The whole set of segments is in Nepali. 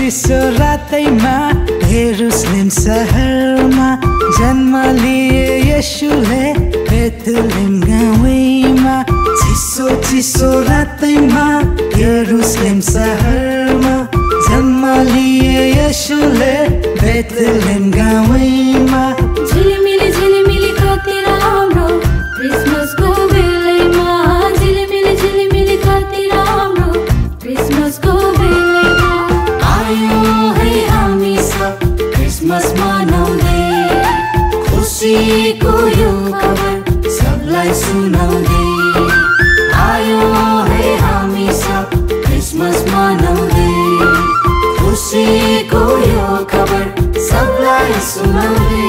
चिसो रातैमा यरुशलेम सहरमा जन्म लिए येशूले बेथलेहेम गाउँमा। चिसो रातैमा यरुशलेम सहरमा जन्म लिए येशूले बेथलेहेम गाउँमा। झिलिमिली कति राम्रो क्रिसमसको बेलैमा। झिलिमिली कति राम्रो क्रिसमसको बेलैमा। आयो है हामी सब क्रिसमस मनाउँदै, खुसीको यो खबर सबलाई सुनाउँदै। आयो है हामी सब क्रिसमस मनाउँदै, खुसीको यो खबर सबलाई सुनाउँदै।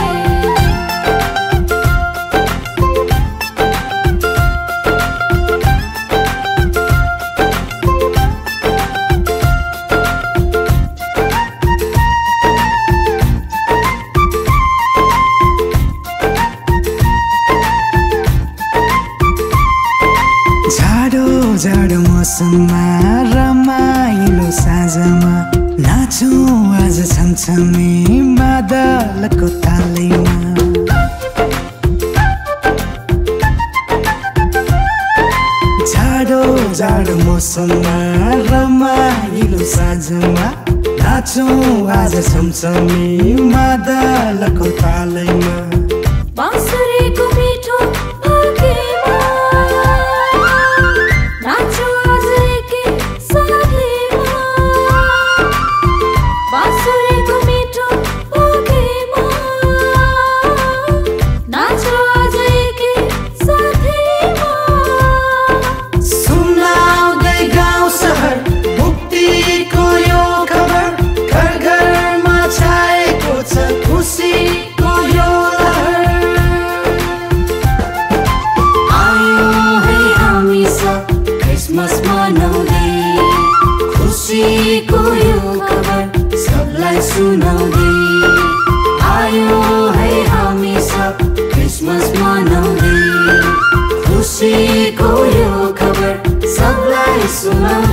जाडो मौसममा रमाइलो साँझमा नाचौँ आज छमछमे बादलको तालैमा। जाडो मौसममा रमाइलो साँझमा नाचौँ आज छमछमे बादलको तालैमा। बाँसुरीको मिठो खुसीको यो खबर सबलाई सुनाउँदै। आयो है हामी सब क्रिसमस मनाउँदै, खुसीको यो खबर सबलाई सुनाउँदै।